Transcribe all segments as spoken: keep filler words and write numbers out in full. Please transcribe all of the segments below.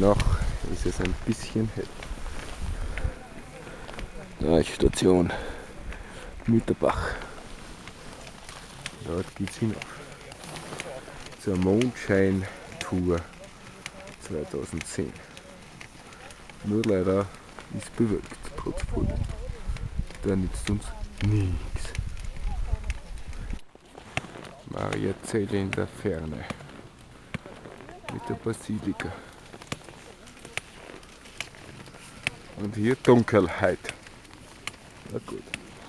Noch ist es ein bisschen hell. Station Mütterbach. Dort geht es hinauf. Zur Mondschein-Tour zweitausendzehn. Nur leider ist bewölkt, trotz Früh. Da nützt uns nichts. Mariazelle in der Ferne. Mit der Basilika. Und hier Dunkelheit. Na gut.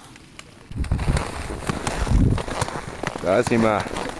Da sind wir.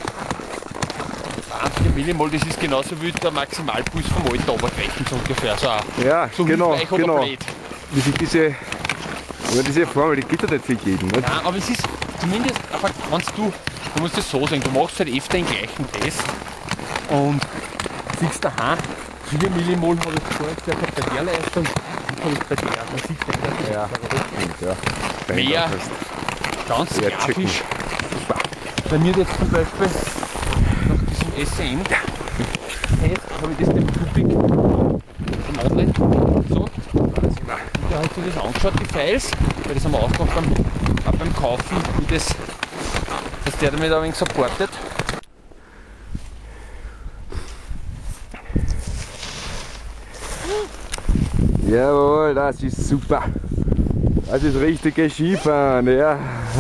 zwanzig Millimol, das ist genauso wie der Maximalpuls vom alten Obergleichen so ungefähr. So, ja, so genau, genau. Blöd. Wie sich diese, aber diese Formel, die geht ja nicht für jeden. Nicht? Nein, aber es ist zumindest, aber kannst du, du musst es so sagen, du machst halt öfter den gleichen Test und siehst daheim, vier Millimol habe ich vorher gehabt bei der Leistung, und habe ich bei der, man sieht nicht, ja, ja. Mehr, ganz ja, grafisch. Bei mir jetzt zum Beispiel nach diesem S M Test habe ich das dem Kubik im Outlet gesagt. Und da hast du das angeschaut, die Files, weil das haben wir auch gemacht beim, auch beim Kaufen, wie das, dass der damit ein wenig supportet. Jawohl, das ist super. Das ist richtige Skifahren, ja.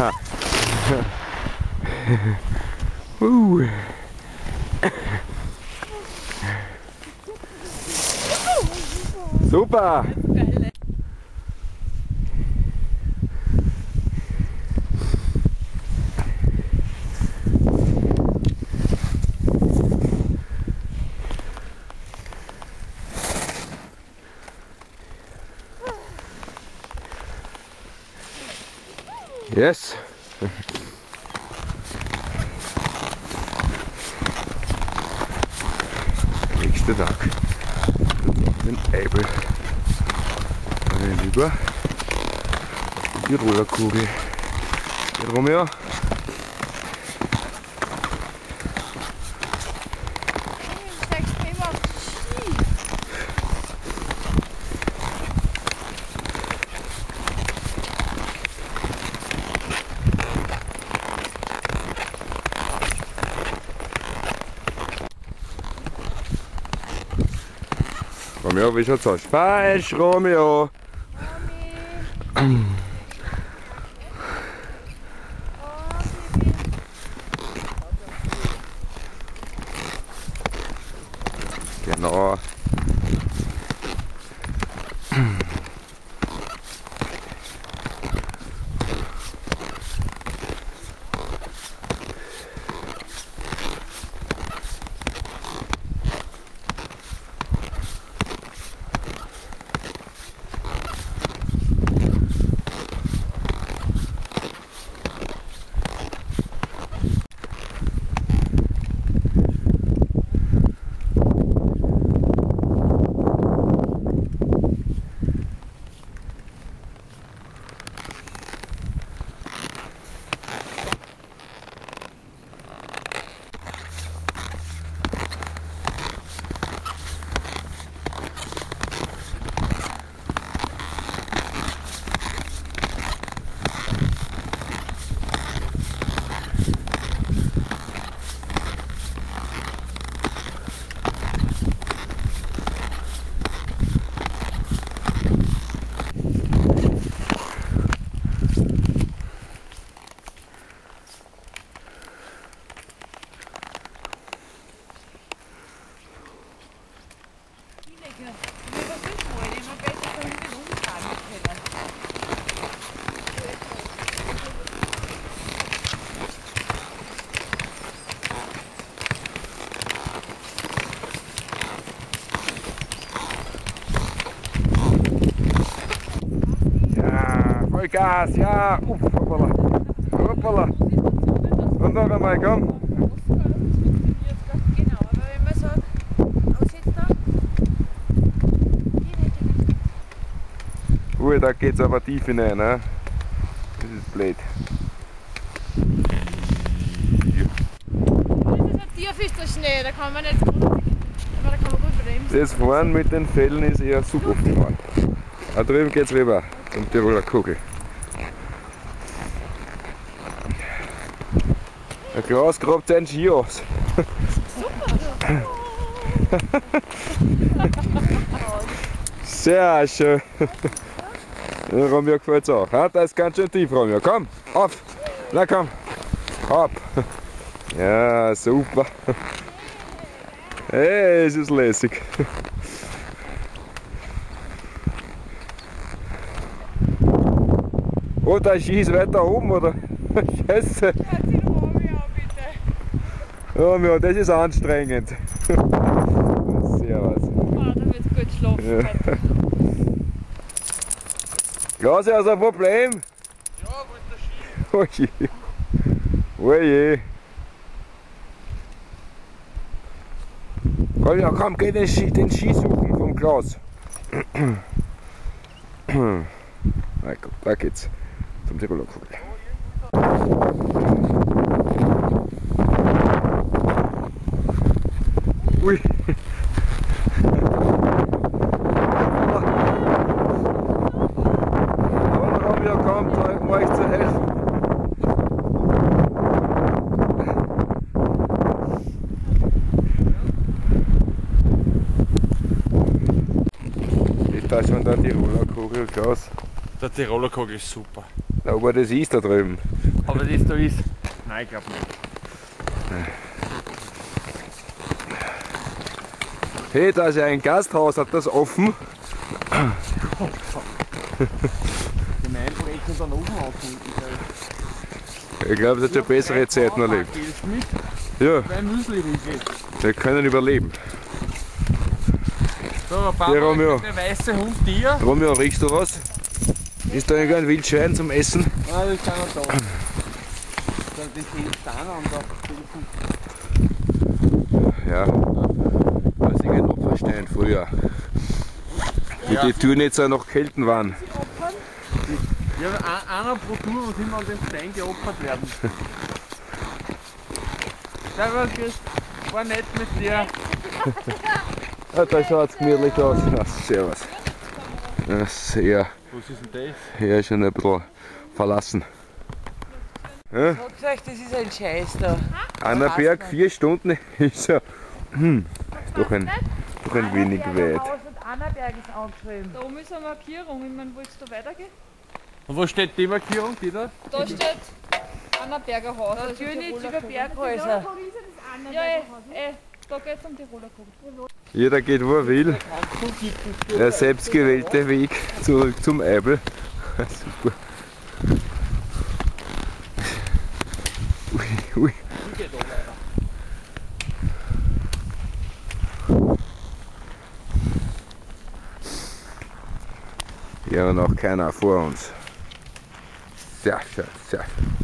uh. Super. Yes. Nächster Tag. Den Eibel. Dann rüber. Die Rollerkugel. Der Romeo. Romeo, wie schaut's aus? Falsch, Romeo! Genau. Gas, ja, uff, hoppala, hoppala. Und noch einmal, komm. Genau, aber wenn man sagt, was jetzt da? Ui, da geht's aber tief hinein, ne? Das ist blöd. Das ist ein tief ist der Schnee, da kann man nicht gut, da kann man gut bremsen. Das Fahren mit den Fällen ist eher suboft gefahren. Da drüben geht's rüber zum Tiroler Kugel. Der Klaus grabt seinen Ski aus. Sehr schön. Der Romeo gefällt es auch. Ja, da ist ganz schön tief, Romeo. Komm, auf! Na komm, ab! Ja, super. Hey, es ist lässig. Oh, der Ski ist weiter oben, oder? Scheiße. Romeo, das ist anstrengend. Sehr was. Oh, da wird's gut schlafen. Ja. Klaus, hast du ein Problem? Ja, wo ist der Ski? Oje. Oje. Komm, ja, komm, geh den Ski, den Ski suchen vom Klaus. Na gut, da geht's zum Tiroler Kugel. Ui. Aber Romeo kommt, um euch zu helfen. Ist da schon der Tiroler Kugel, Klaus? Der Tiroler Kugel ist super. Aber das ist da drüben. Aber das da ist. Nein, ich glaube nicht. Hey, da ist ja ein Gasthaus, hat das offen? Den Einbrechen dann oben aufnehmen. Ich glaube, es hat schon bessere Zeiten erlebt. Ja, Zwei Müsli-Riegel. wir können überleben. So, ein paar Ja, Romeo. der weiße Hund dir. Romeo, riechst du was? Ist da irgendein Wildschwein zum Essen? Ah, das kann er da. Das ist da an der Ja, weiß ich ein Opferstein früher. Wo die Türnetzer noch Kelten waren. Ja, ein- einer pro Tour muss immer an den Stein geopfert werden. Servus, Chris. War nett mit dir. Ja, da schaut es gemütlich aus. Ja, servus. Ja, sehr, Was ist denn das? hier schon ein bisschen verlassen. Ja, Sagt euch, das ist ein Scheiß da. Annaberg, vier Stunden ist ja hm, doch ein, doch ein wenig weit. Annaberg ist angeschrieben. Da oben ist eine Markierung. Ich meine, willst du weitergehen? Und wo steht die Markierung, die da? Da steht Annaberger Haus. also Natürlich Tiroler über Kugel. Berghäuser. Ja, eh, eh, da geht's um Tiroler Kugel. Jeder geht wo er will. Der selbstgewählte Weg zurück zum Eibel. Super. Ui, ui. Ja, und noch keiner vor uns. Sehr schön, sehr schön.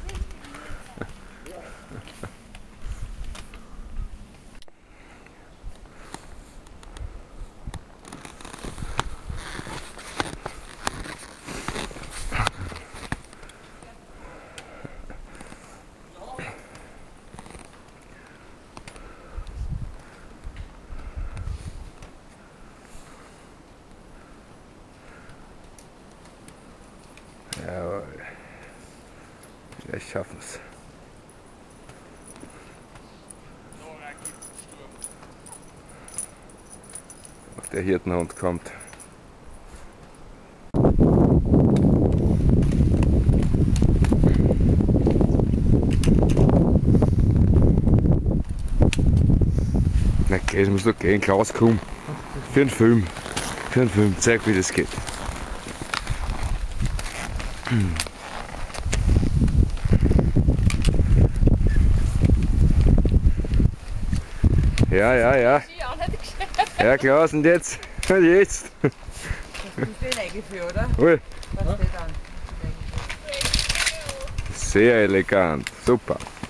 Jawohl. Wir schaffen es. Der Hirtenhund kommt. Na okay, das muss doch gehen, Klaus, komm. Für einen Film. Für einen Film, zeig wie das geht. Ja, ja, ja. Ich auch nicht gescheit. Ja, Klaus, und jetzt? Und jetzt? Das ist den eingeführt, oder? Ui, Was steht an? sehr elegant. Super.